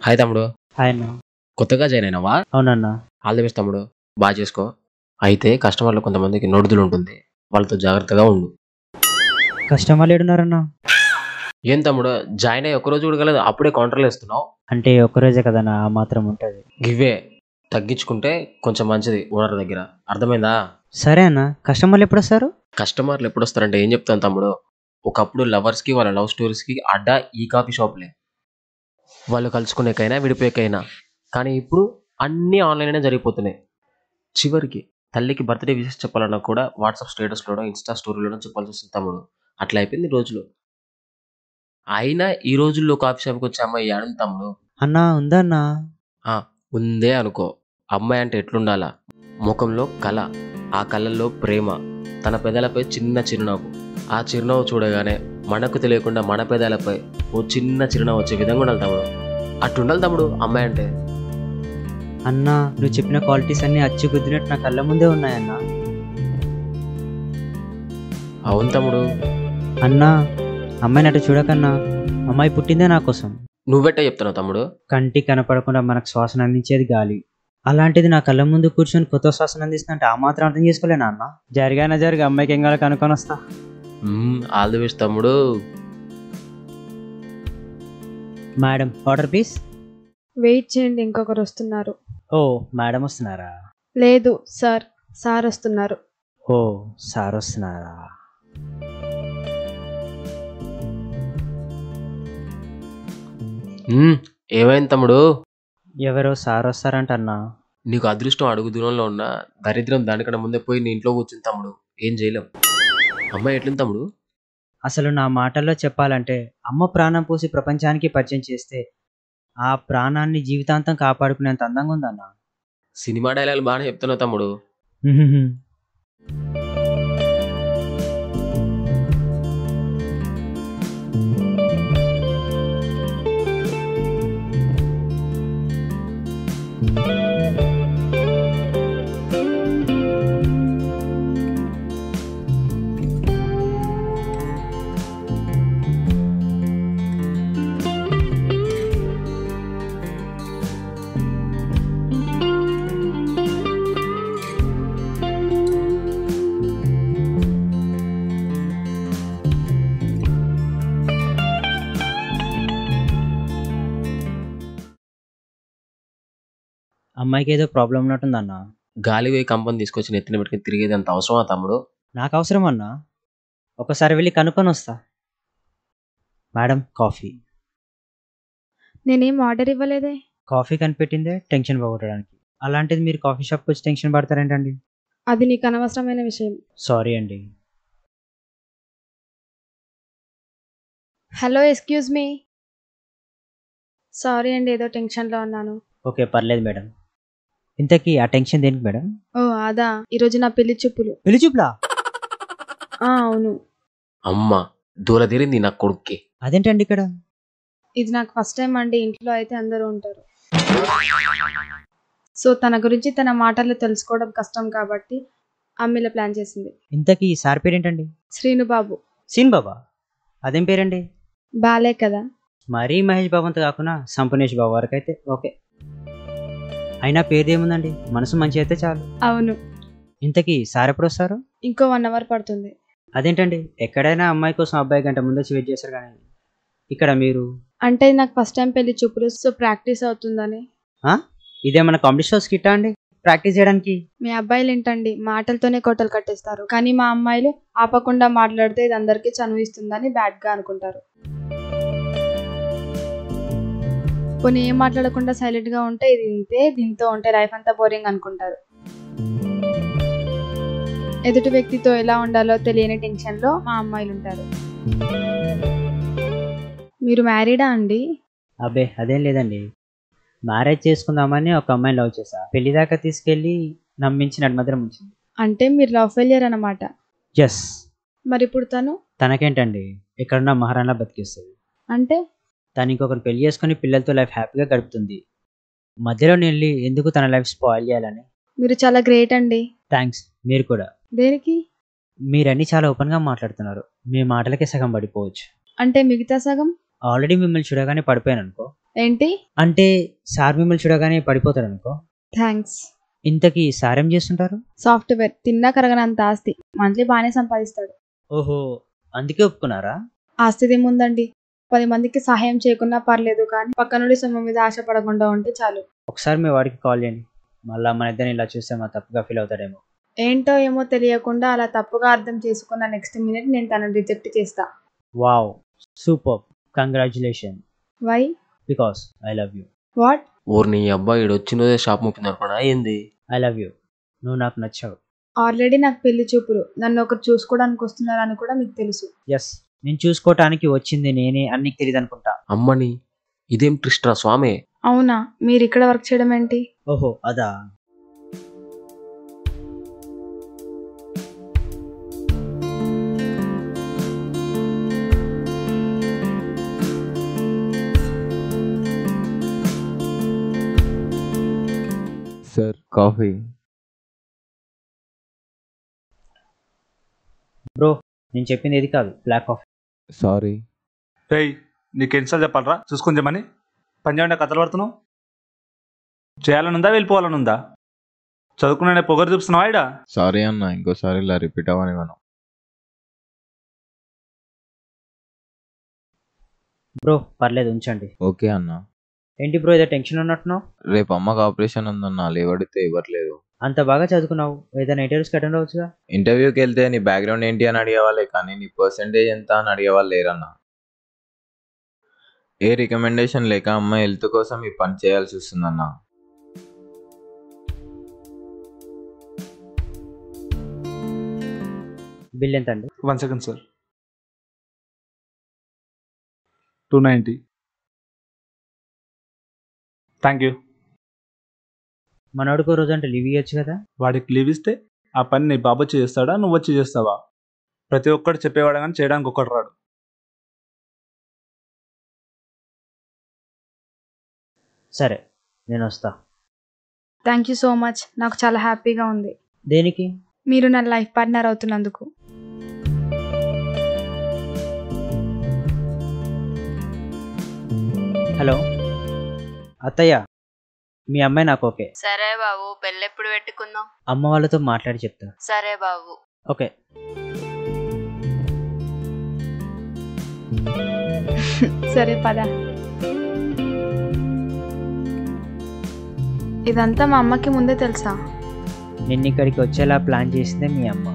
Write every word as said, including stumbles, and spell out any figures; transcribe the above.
Hi తమ్ముడు. Hi అన్న. కొత్తగా జాయిన్ అయినావా? అవునన్నా. ఆల్ ది బెస్ట్ తమ్ముడు. బాగా చేసుకో. అయితే కస్టమర్లు కొంతమందికి నోడుదులు ఉంటుంది, వాళ్ళతో జాగ్రత్తగా ఉండు. కస్టమర్లు ఏడున్నారన్నా? ఏం తమ్ముడు, జాయిన్ అయ్యి ఒక్కరోజు కూడా కాలేదు, అప్పుడే కౌంటర్లు వేస్తున్నావు? అంటే ఒక్కరోజే కదన్నా, ఆ మాత్రం ఉంటుంది. గివే తగ్గించుకుంటే కొంచెం మంచిది ఓనర్ దగ్గర, అర్థమైందా? సరే అన్న. కస్టమర్లు ఎప్పుడు వస్తారు? కస్టమర్లు ఎప్పుడు వస్తారంటే ఏం చెప్తాను తమ్ముడు, ఒకప్పుడు లవర్స్కి వాళ్ళ లవ్ స్టోరీస్కి అడ్డా ఈ కాఫీ షాప్లే, వాళ్ళు కలుసుకునేకైనా విడిపోయేకైనా. కానీ ఇప్పుడు అన్నీ ఆన్లైన్లోనే జరిగిపోతున్నాయి. చివరికి తల్లికి బర్త్డే విషెస్ చెప్పాలన్నా కూడా వాట్సాప్ స్టేటస్లోనో ఇన్స్టా స్టోరీలోనో చెప్పాల్సి వస్తుంది తమ్ముడు. అట్లా అయిపోయింది రోజులు. అయినా ఈ రోజుల్లో కాఫీ షాప్కి వచ్చే అమ్మాయి ఏడుంది తమ్ముడు? అన్నా ఉందన్నా. ఆ, ఉందే అనుకో. అమ్మాయి అంటే ఎట్లుండాలా? ముఖంలో కళ, ఆ కళ్ళల్లో ప్రేమ, తన పెదాలపై చిన్న చిరునవ్వు. ఆ చిరునవ్వు చూడగానే మనకు తెలియకుండా మన పెదాలపై ఓ చిన్న చిరునవ్వు వచ్చే విధంగా ఉండాలి తమ్ముడు. అట్టుండాలి తమ్ముడు అమ్మాయి అంటే. అన్నా, నువ్వు చెప్పిన క్వాలిటీస్ అన్ని అచ్చి కుదిరినట్టు నా కళ్ళ ముందే ఉన్నాయన్నా. అవును తమ్ముడు. అన్నా, అమ్మాయిని అటు చూడకన్నా. అమ్మాయి పుట్టిందే నా కోసం. నువ్వెట్ట చెప్తున్నావు తమ్ముడు? కంటికి కనపడకుండా మనకు శ్వాసను అందించేది గాలి. అలాంటిది నా కళ్ళ ముందు కూర్చొని కొత్త శ్వాసను అందిస్తుందంటే ఆ మాత్రం అర్థం చేసుకోలేనా అన్న? జరిగానా జరిగి అమ్మాయికి ఏం కావాలో కనుక్కొని వస్తా. ఆల్ ది బెస్ట్ తమ్ముడు. Madam, order please. వెయిట్ చేయండి, ఇంకొకరు వస్తున్నారు. ఓ, మేడం వస్తున్నారా? లేదు సార్, సార్ వస్తున్నారు. ఓ, సార్ వస్తున్నారా? ఏమైంది తమ్ముడు? ఎవరో సార్ వస్తారంట అన్నా. నీకు అదృష్టం అడుగు దూరంలో ఉన్న, దరిద్రం దానికన్నా ముందే పోయి నీ ఇంట్లో కూర్చుని తమ్ముడు. ఏం చేయలేం. అమ్మాయి ఎట్లుంది తమ్ముడు? అసలు నా మాటల్లో చెప్పాలంటే, అమ్మ ప్రాణం పోసి ప్రపంచానికి పరిచయం చేస్తే ఆ ప్రాణాన్ని జీవితాంతం కాపాడుకునేంత అందంగా ఉందన్న. సినిమా డైలాగులు బాగానే చెప్తున్నావు తమ్ముడు. అమ్మాయికి ఏదో ప్రాబ్లం ఉన్నట్టుందన్న. గాలి పోయి కంపని తీసుకొచ్చి నెత్తిన పెట్టుకుని తిరిగేది అంత అవసరమా తమ్ముడు? నాకు అవసరం అన్నా. ఒకసారి వెళ్ళి కనుక్కొని వస్తా. Madam, coffee. నేనేం ఆర్డర్ ఇవ్వలేదే. కాఫీ కనిపెట్టిందే టెన్షన్ పోగొట్టడానికి. అలాంటిది మీరు కాఫీ షాప్కి వచ్చి టెన్షన్ పడతారేంటండి? అది నీకు అనవసరమైన విషయం. సారీ అండి. Hello, excuse me. సారీ అండి, ఏదో టెన్షన్లో ఉన్నాను. ఓకే, పర్లేదు మేడం. ఇంతకీ ఆ టెన్షన్ దేనికి మేడం? ఓ అదా, ఈరోజు నా పెళ్లి చూపులు. పెళ్లి చూపులా? అవును. అమ్మ దూల తీరింది నా కొడుక్కి. అదేంటండి ఇక్కడ? ఇది నాకు ఫస్ట్ టైం అండి. ఇంట్లో అయితే అందరూ ఉంటారు. సో తన గురించి తన మాటల్లో తెలుసుకోవడం కష్టం కాబట్టి అమ్మిల ప్లాన్ చేసింది. ఇంతకీ ఈ సార్ పేరేంటండి? శ్రీనుబాబు. సీన్ బాబా? అదేం పేరండి? బాలే కదా. మరీ మహేష్ బాబు అంతా కాకుండా సంపనేష్ బాబు వరకు అయితే ఓకే. అయినా పేరుదేముందండి, మనసు మంచి అయితే చాలు. అవును. ఇంతకీ సార్ ఎప్పుడు వస్తారు? ఇంకో వన్ అవర్ పడుతుంది. అదేంటండి, ఎక్కడైనా అమ్మాయి కోసం అబ్బాయి గంట ముందు వచ్చి వెయిట్ చేస్తారు, కానీ ఇక్కడ మీరు? అంటే నాకు ఫస్ట్ టైం పెళ్లి చూపులు, సో ప్రాక్టీస్ అవుతుందని. ఇదేమన్నా కామెడీ షోస్ కిట్టా అండి ప్రాక్టీస్ చేయడానికి? మీ అబ్బాయిలు ఏంటండి మాటలతోనే కోటలు కట్టేస్తారు, కానీ మా అమ్మాయిలు ఆపకుండా మాట్లాడితే ఇది అందరికీ చనువు ఇస్తుందని బ్యాడ్ గా అనుకుంటారు. కొన్ని ఏం మాట్లాడకుండా సైలెంట్ గా ఉంటే ఇది ఇంతే, దీంతో ఉంటే లైఫ్ అంతా బోరింగ్ అనుకుంటారు. ఎదుటి వ్యక్తితో ఎలా ఉండాలో తెలియని టెన్షన్ లో మా అమ్మాయిలు ఉంటారు. మీరు మ్యారీడా అండి? అబ్బే అదేం లేదండి. మ్యారేజ్ చేసుకుందామని ఒక అమ్మాయిని లవ్ చేశా. పెళ్లి దాకా తీసుకెళ్లి నమ్మించి నడిమధ్యం ఉంచింది. అంటే మీరు లవ్ ఫెయిలియర్ అన్నమాట. ఎస్. మరి ఇప్పుడు తను? తనకేంటండి, ఎక్కడున్నా మహారాణా బతికిస్తుంది. అంటే తను ఇంకొకరు పెళ్లి చేసుకుని పిల్లలతో లైఫ్ హ్యాపీగా గడుపుతుంది. మధ్యలో నేను వెళ్ళి ఎందుకు తన లైఫ్ స్పాయిల్ చేయాలని. మీరు చాలా గ్రేట్ అండి. థ్యాంక్స్. మీరు కూడా. దేనికి? మీరన్నీ చాలా ఓపెన్గా మాట్లాడుతున్నారు. మీ మాటలకే సగం పడిపోవచ్చు. అంటే మిగతా సగం? ఆల్రెడీ మిమ్మల్ని చూడగానే పడిపోయాను అనుకో. ఏంటి? అంటే సార్ మిమ్మల్ని చూడగానే పడిపోతాడు అనుకో. థ్యాంక్స్. ఇంతకీ సార్ ఏం చేస్తుంటారు? సాఫ్ట్వేర్, తిన్నా కరగనంత ఆస్తి, మంత్లీ బాగానే సంపాదిస్తాడు. ఓహో, అందుకే ఒప్పుకున్నారా? ఆస్తిదేముందండి, పది మందికి సహాయం చేయకున్నా పర్లేదు, కానీ పక్క నుండి సొమ్ము మీద ఆశపడకుండా ఉంటే చాలు. ఒకసారి మీ వాడికి కాల్ చేయండి, మళ్ళీ మన ఇద్దరిని ఇలా చూస్తే మా తప్పుగా ఫీల్ అవుతాడేమో. ఏంటో ఏమో తెలియకుండా అలా తప్పుగా అర్థం చేసుకున్న నెక్స్ట్ మినిట్ నేను తనని రిజెక్ట్ చేస్తా. Wow, super, congratulation. Why? Because I love you. What? ఊరు నీ అబ్బాయి ఈడు వచ్చినదే షాప్ ముప్పింది అనుకున్నా ఏంది? ఐ లవ్ యూ, నువ్వు నాకు నచ్చావు. ఆల్రెడీ నాకు పెళ్లి చూపులు, నన్ను ఒకరు చూసుకోవడానికి వస్తున్నారని కూడా మీకు తెలుసు. ఎస్, నేను చూసుకోవటానికి వచ్చింది నేనే అని నీకు తెలియదు అనుకుంటా. అమ్మని, ఇదేం ట్రిస్ట్ రా స్వామి. అవునా, మీరు ఇక్కడ వర్క్ చేయడం ఏంటి? ఓహో అదా. Sir coffee. బ్రో, నేను చెప్పింది ఏది కాదు, బ్లాక్ కాఫీ. సారీ. రేయ్, నీకు ఎన్నిసార్లు చెప్పాలరా చూసుకొని చెప్పమని? పని చేయకుండా కథలు పడుతున్నావు. చేయాలని ఉందా, వెళ్ళిపోవాలని ఉందా? చదువుకునే పొగరు చూపిస్తున్నావా ఇడా? సారీ అన్న, ఇంకోసారి ఇలా రిపీట్ అవ్వని మనం. బ్రో పర్లేదు, ఉంచండి. ఓకే అన్న. ఏంటి బ్రో, ఏదో టెన్షన్ ఉన్నట్టున్నావు? రేపు అమ్మకి ఆపరేషన్ ఉందన్న, లేవడితే ఇవ్వట్లేదు. అంత బాగా చదువుకున్నావు, ఏదైనా ఇంటర్వ్యూస్కి అటెండ్ అవ్వచ్చుగా. ఇంటర్వ్యూకి వెళ్తే నీ బ్యాక్గ్రౌండ్ ఏంటి అని అడిగేవాళ్ళే, కానీ నీ పర్సంటేజ్ ఎంత అని అడిగేవాళ్ళు లేరన్న. ఏ రికమెండేషన్ లేక అమ్మాయి హెల్త్ కోసం ఈ పని చేయాల్సి వస్తుందన్న. బిల్ ఎంత అండి? One second sir. Two ninety. Thank you. మనోడికో రోజు అంటే లీవ్ ఇవ్వచ్చు కదా. వాడికి లీవ్ ఇస్తే ఆ పని నీ బాబు వచ్చి చేస్తాడా, నువ్వు వచ్చి చేస్తావా? ప్రతి ఒక్కటి చెప్పేవాడు కానీ చేయడానికి ఒక్కడు రాడు. సరే, నేను వస్తా. థ్యాంక్ యూ సో మచ్, నాకు చాలా హ్యాపీగా ఉంది. దేనికి? మీరు నా లైఫ్ పార్ట్నర్ అవుతున్నందుకు. హలో అత్తయ్య, మీ అమ్మాయి నాకు ఓకే. సరే బాబు, పెళ్ళెప్పుడు పెట్టుకుందాం? అమ్మ వాళ్ళతో మాట్లాడి చెప్తా. సరే బాబు. ఓకే. సరే పద. ఇదంతా మా అమ్మకి ముందే తెలుసా? నిన్న ఇక్కడికి వచ్చేలా ప్లాన్ చేసిందే మీ అమ్మ.